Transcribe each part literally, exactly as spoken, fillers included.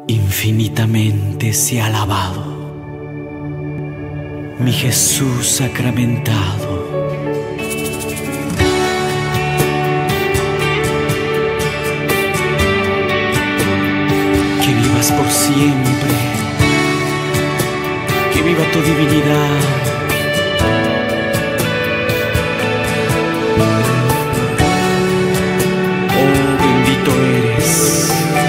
Infinitamente sea alabado, mi Jesús sacramentado. Que vivas por siempre, que viva tu divinidad. Oh, bendito eres.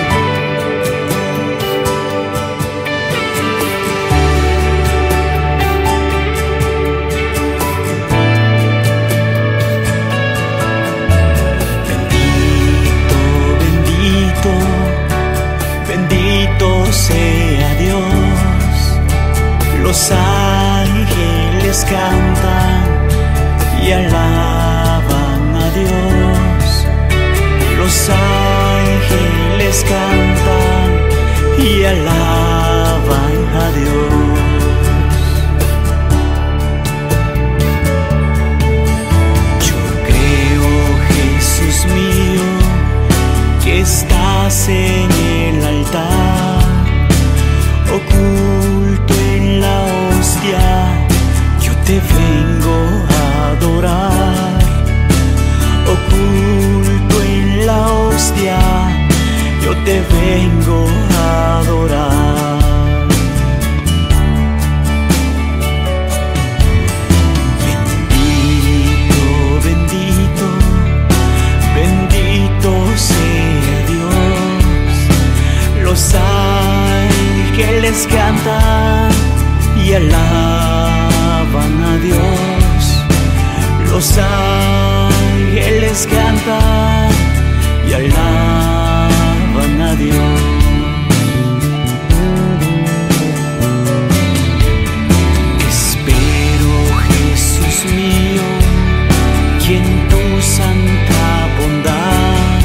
Bendito sea Dios, los ángeles cantan y alaban a Dios. Los ángeles cantan y alaban a Dios. Yo creo, Jesús mío, que estás en el altar, oculto en la hostia, yo te vengo a adorar. Oculto en la hostia, yo te vengo a adorar. Bendito, bendito, bendito sea Dios. Los ángeles cantan y alaban a Dios. Los ángeles cantan y alaban a Dios. Espero, Jesús mío, que en tu santa bondad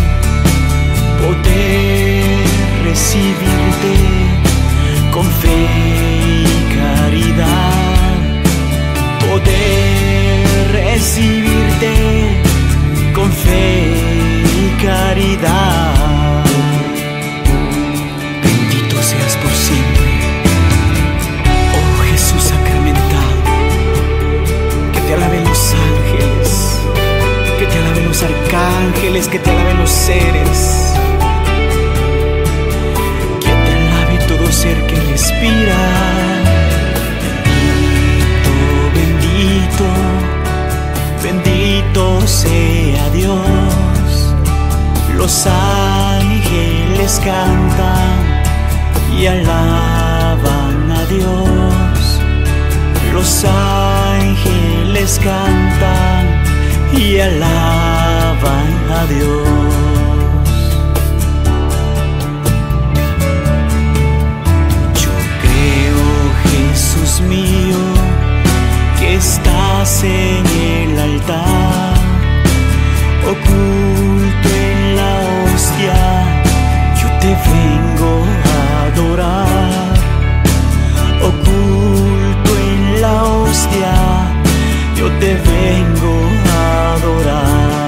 poder recibirte con fe y caridad, poder recibirte con fe y caridad. Bendito seas por siempre, oh Jesús sacramentado. Que te alaben los ángeles, que te alaben los arcángeles, que te alaben los seres. Ser que respira. Bendito, bendito, bendito sea Dios. Los ángeles cantan y alaban a Dios. Los ángeles cantan y alaban a Dios. Mío, que estás en el altar, oculto en la hostia, yo te vengo a adorar. Oculto en la hostia, yo te vengo a adorar.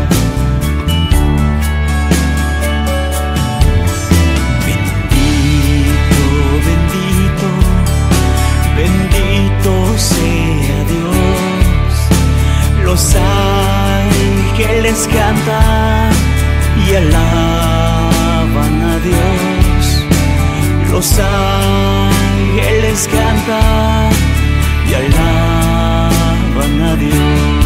Bendito sea Dios. Los ángeles cantan y alaban a Dios. Los ángeles cantan y alaban a Dios.